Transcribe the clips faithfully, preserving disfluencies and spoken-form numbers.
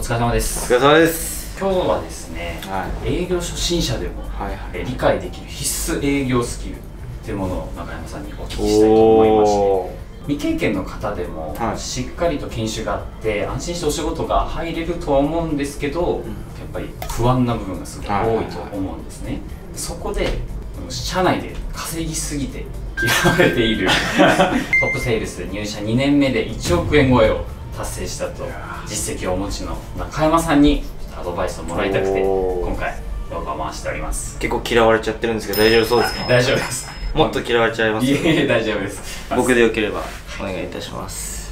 疲れ様です。 お疲れ様です。 今日はですね、はい、営業初心者でも、はいはい、理解できる必須営業スキルっていうものを中山さんにお聞きしたいと思いまして、未経験の方でもしっかりと研修があって安心してお仕事が入れるとは思うんですけど、うん、やっぱり不安な部分がすごい多いと思うんですね。そこで社内で稼ぎすぎて嫌われているトップセールス入社にねんめでいちおくえん超えを達成したと実績をお持ちの中山さんにアドバイスをもらいたくて今回動画を回しております。 結構嫌われちゃってるんですけど大丈夫そうですか？ 大丈夫です。 もっと嫌われちゃいます？いえいえ大丈夫です。 僕でよければお願いいたします。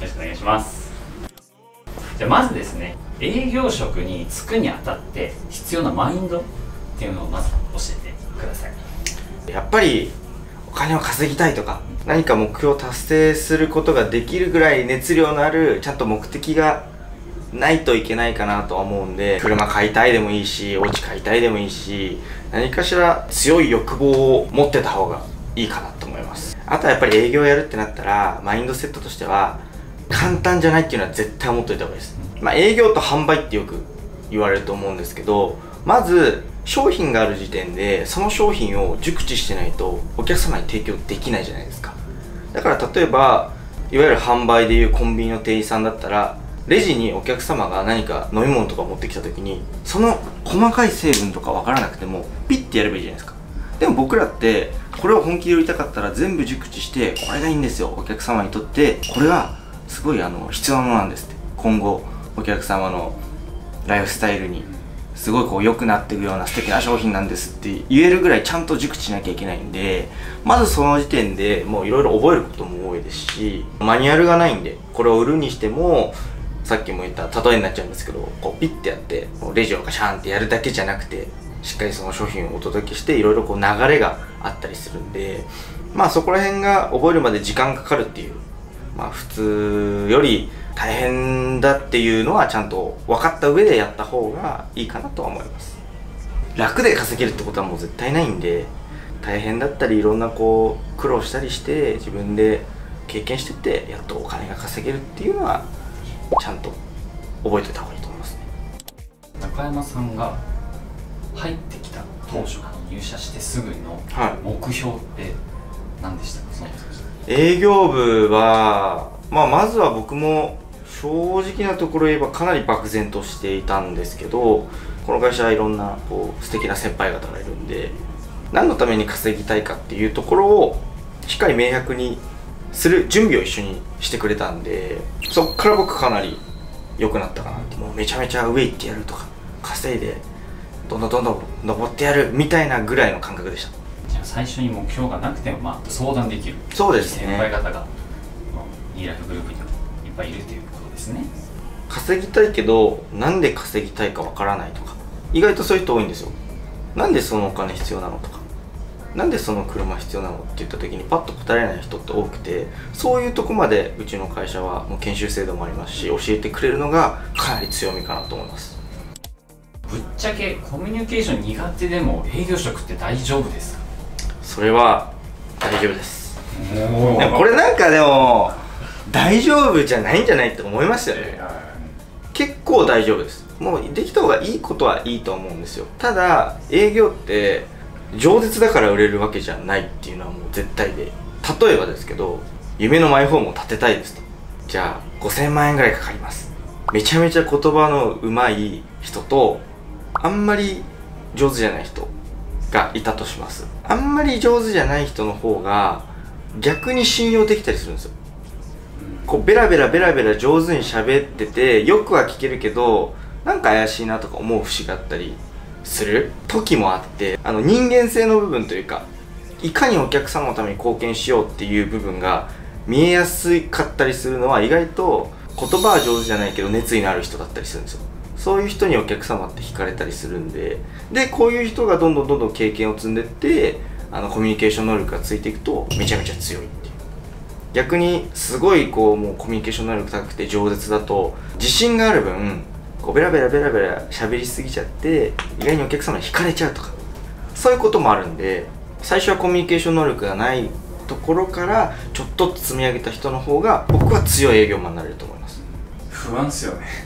よろしくお願いします。じゃあまずですね、営業職に就くにあたって必要なマインドっていうのをまず教えてください。 やっぱりお金を稼ぎたいとか何か目標を達成することができるぐらい熱量のあるちゃんと目的がないといけないかなとは思うんで、車買いたいでもいいしお家買いたいでもいいし、何かしら強い欲望を持ってた方がいいかなと思います。あとはやっぱり営業やるってなったらマインドセットとしては簡単じゃないっていうのは絶対思っといた方がいいです。まあ営業と販売ってよく言われると思うんですけど、まず商品がある時点でその商品を熟知してないとお客様に提供できないじゃないですか。だから例えばいわゆる販売でいうコンビニの店員さんだったらレジにお客様が何か飲み物とか持ってきた時にその細かい成分とか分からなくてもピッてやればいいじゃないですか。でも僕らってこれを本気で売りたかったら全部熟知してこれがいいんですよ、お客様にとってこれがすごいあの必要なものなんですって、今後お客様のライフスタイルにすごいこう良くなっていくような素敵な商品なんですって言えるぐらいちゃんと熟知しなきゃいけないんで、まずその時点でもういろいろ覚えることも多いですし、マニュアルがないんでこれを売るにしてもさっきも言った例えになっちゃうんですけど、こうピッてやってレジをガシャンってやるだけじゃなくてしっかりその商品をお届けしていろいろこう流れがあったりするんで、まあそこら辺が覚えるまで時間かかるっていう、まあ普通より大変だっていうのはちゃんと分かった上でやった方がいいかなとは思います。楽で稼げるってことはもう絶対ないんで、大変だったりいろんなこう苦労したりして自分で経験してってやっとお金が稼げるっていうのはちゃんと覚えておいた方がいいと思いますね。 中山さんが入ってきた当初、入社してすぐの目標って何でしたか？その営業部は、まあ、まずは僕も正直なところ言えばかなり漠然としていたんですけど、この会社はいろんなこう素敵な先輩方がいるんで何のために稼ぎたいかっていうところをしっかり明白にする準備を一緒にしてくれたんで、そっから僕かなり良くなったかなって。もうめちゃめちゃ上行ってやるとか稼いでどんどんどんどん登ってやるみたいなぐらいの感覚でした。 じゃあ最初に目標がなくても、まあ、相談できるそうですね、 先輩方がイーライフグループにはいっぱいいるということですね。 稼ぎたいけどなんで稼ぎたいかわからないとか意外とそういう人多いんですよ。なんでそのお金必要なのとかなんでその車必要なのって言った時にパッと答えられない人って多くて、そういうとこまでうちの会社はもう研修制度もありますし教えてくれるのがかなり強みかなと思います。 ぶっちゃけコミュニケーション苦手でも営業職って大丈夫ですか？ それは大丈夫です。でもこれなんかでも大丈夫じゃないんじゃないって思いますよね。結構大丈夫です。もうできた方がいいことはいいと思うんですよ。ただ営業って饒舌だから売れるわけじゃないっていうのはもう絶対で、例えばですけど夢のマイホームを建てたいですと、じゃあごせんまんえんぐらいかかります。めちゃめちゃ言葉の上手い人とあんまり上手じゃない人がいたとします。あんまり上手じゃない人の方が逆に信用できたりするんですよ。こうベラベラベラベラ上手に喋っててよくは聞けるけどなんか怪しいなとか思う節があったりする時もあって、あの人間性の部分というかいかにお客様のために貢献しようっていう部分が見えやすかったりするのは意外と言葉は上手じゃないけど熱意のある人だったりするんですよ。そういう人にお客様って惹かれたりするんで、でこういう人がどんどんどんどん経験を積んでってあのコミュニケーション能力がついていくとめちゃめちゃ強いっていう。逆にすごいこうもうコミュニケーション能力高くて饒舌だと自信がある分こうベラベラベラベラ喋りすぎちゃって意外にお客様に惹かれちゃうとかそういうこともあるんで、最初はコミュニケーション能力がないところからちょっと積み上げた人の方が僕は強い営業マンになれると思います。 不安っすよね。ぶっ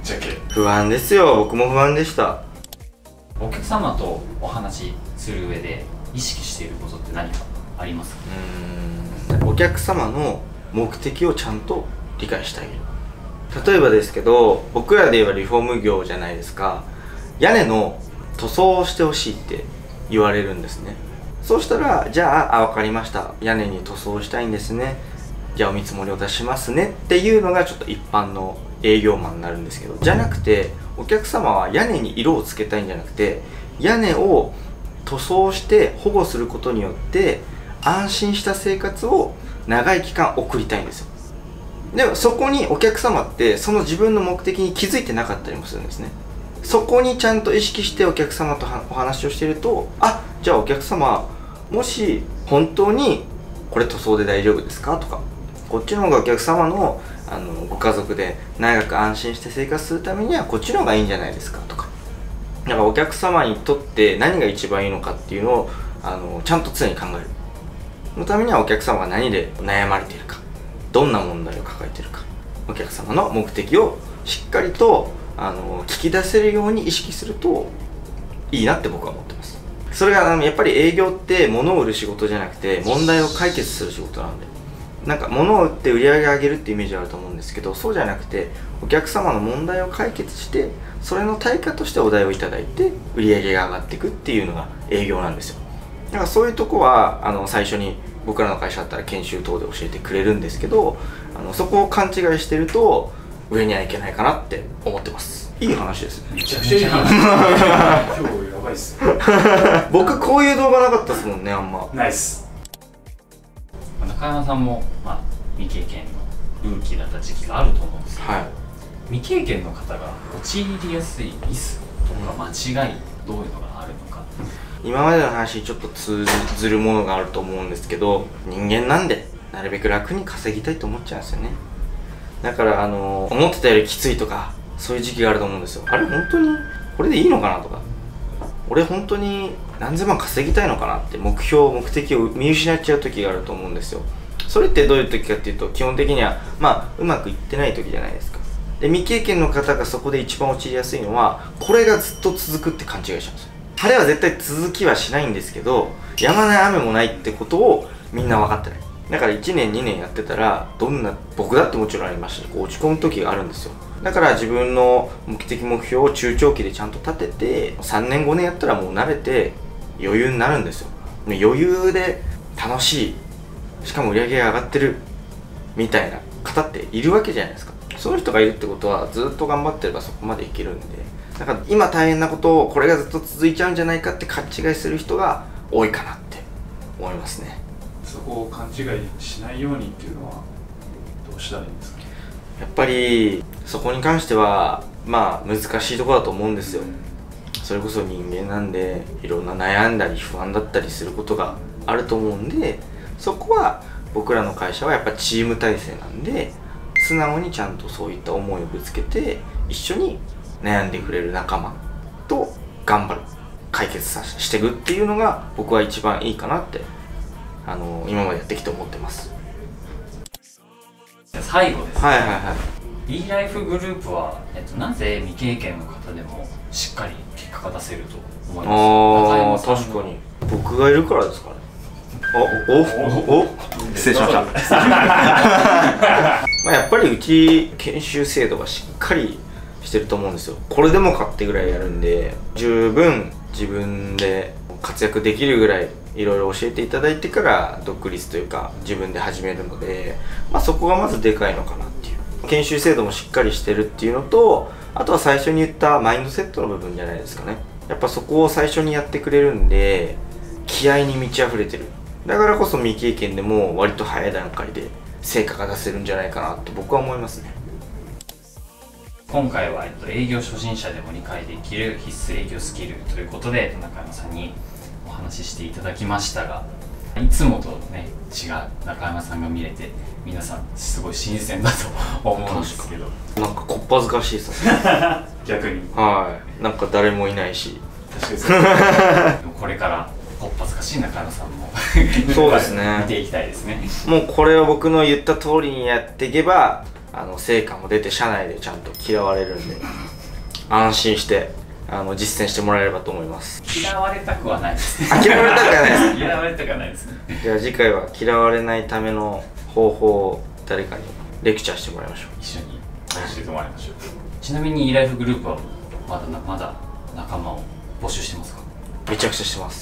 ちゃけ不安ですよ。僕も不安でした。 お客様とお話しする上で意識していることって何かありますか？ うーん、お客様の目的をちゃんと理解してあげる。例えばですけど、僕らで言えばリフォーム業じゃないですか。屋根の塗装をしてほしいって言われるんですね。そうしたら、じゃあ、あ、分かりました、屋根に塗装したいんですね、じゃあお見積もりを出しますねっていうのがちょっと一般の営業マンになるんですけど、じゃなくて、お客様は屋根に色をつけたいんじゃなくて、屋根を塗装して保護することによって安心した生活を長い期間送りたいんですよ。でもそこにお客様ってその自分の目的に気づいてなかったりもするんですね。そこにちゃんと意識してお客様とお話をしていると、あ、じゃあお客様もし本当にこれ塗装で大丈夫ですかとか、こっちの方がお客様のあのご家族で長く安心して生活するためにはこっちの方がいいんじゃないですかとか、だからお客様にとって何が一番いいのかっていうのをあのちゃんと常に考える。そのためにはお客様が何で悩まれているか、どんな問題を抱えているか、お客様の目的をしっかりとあの聞き出せるように意識するといいなって僕は思ってます。それがあのやっぱり営業って物を売る仕事じゃなくて問題を解決する仕事なんで、なんか物を売って売り上げ上げるってイメージあると思うんですけど、そうじゃなくてお客様の問題を解決してそれの対価としてお題をいただいて売り上げが上がっていくっていうのが営業なんですよ。だからそういうとこはあの最初に僕らの会社だったら研修等で教えてくれるんですけど、あのそこを勘違いしてると上にはいけないかなって思ってます。いい話ですね。 めちゃくちゃいい話今日やばいっす僕こういう動画なかったですもんね、あんま。 ナイス。中山さんも、まあ、未経験のルーキーだった時期があると思うんですけど、はい、未経験の方が陥りやすいミスとか間違い、どういうのがあるのか。 今までの話にちょっと通ずるものがあると思うんですけど、人間なんでなるべく楽に稼ぎたいと思っちゃうんですよね。だからあの思ってたよりきついとかそういう時期があると思うんですよ。あれ本当にこれでいいのかなとか、俺本当に何千万稼ぎたいのかなって目標目的を見失っちゃう時があると思うんですよ。それってどういう時かっていうと、基本的にはまあうまくいってない時じゃないですか。で未経験の方がそこで一番陥りやすいのは、これがずっと続くって勘違いしちゃうんですよ。晴れは絶対続きはしないんですけど、止まない雨もないってことをみんな分かってない。だからいちねんにねんやってたら、どんな、僕だってもちろんありましたし、こう落ち込む時があるんですよ。だから自分の目的目標を中長期でちゃんと立てて、さんねんごねんやったらもう慣れて余裕になるんですよ。余裕で楽しい、しかも売り上げが上がってるみたいな方っているわけじゃないですか。そういう人がいるってことは、ずっと頑張ってればそこまでいけるんで、だから今大変なことをこれがずっと続いちゃうんじゃないかって勘違いする人が多いかなって思いますね。 そこを勘違いしないようにっていうのはどうしたらいいんですか？ やっぱりそこに関してはまあ難しいところだと思うんですよ。それこそ人間なんでいろんな悩んだり不安だったりすることがあると思うんで、そこは僕らの会社はやっぱチーム体制なんで、素直にちゃんとそういった思いをぶつけて一緒に悩んでくれる仲間と頑張る、解決させしていくっていうのが僕は一番いいかなってあの今までやってきて思ってます。 最後ですね。 はいはいはい。 B ライフグループは、えっと、なぜ未経験の方でもしっかり結果が出せると思います？ ああ、確かに僕がいるからですかね。おおおお失礼しましたまあやっぱりうち研修制度がしっかりしてると思うんですよ。これでもかってぐらいやるんで、十分自分で活躍できるぐらいいろいろ教えていただいてから独立というか自分で始めるので、まあ、そこがまずでかいのかなっていう。研修制度もしっかりしてるっていうのと、あとは最初に言ったマインドセットの部分じゃないですかね。やっぱそこを最初にやってくれるんで、気合に満ち溢れてる。だからこそ未経験でも割と早い段階で成果が出せるんじゃないかなと僕は思いますね。 今回は、えっと、営業初心者でも理解できる必須営業スキルということで中山さんにお話ししていただきましたが、いつもとね違う中山さんが見れて皆さんすごい新鮮だと思うんですけど、 なんかこっぱずかしいですね逆にはい、なんか誰もいないし。 確かにそうでもこれからこっぱずかしい中山さんもそうですね見ていきたいですね。 もうこれを僕の言った通りにやっていけばあの成果も出て社内でちゃんと嫌われるんで安心してあの実践してもらえればと思います。 嫌われたくはないですね。 嫌われたくはないです嫌われたくはないですね。 じゃあ次回は嫌われないための方法を誰かにレクチャーしてもらいましょう。 一緒に教えてもらいましょう。ちなみに イーライフ グループはまだなまだ仲間を募集してますか？ めちゃくちゃしてます。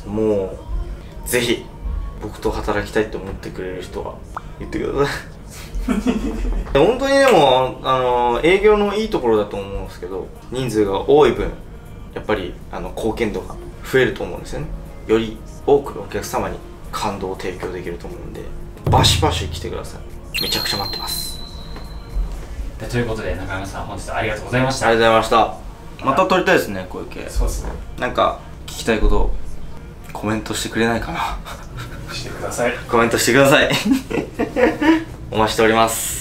もうぜひ僕と働きたいと思ってくれる人は言ってください。本当にでもあの営業のいいところだと思うんですけど、人数が多い分やっぱりあの貢献度が増えると思うんですよね。より多くのお客様に感動を提供できると思うんで、バシバシ来てください。めちゃくちゃ待ってます。 ということで中山さん、本日はありがとうございました。 ありがとうございました。また撮りたいですね、こういう系。 そうですね。 なんか聞きたいことコメントしてくれないかな。 してください。 コメントしてください。お待ちしております。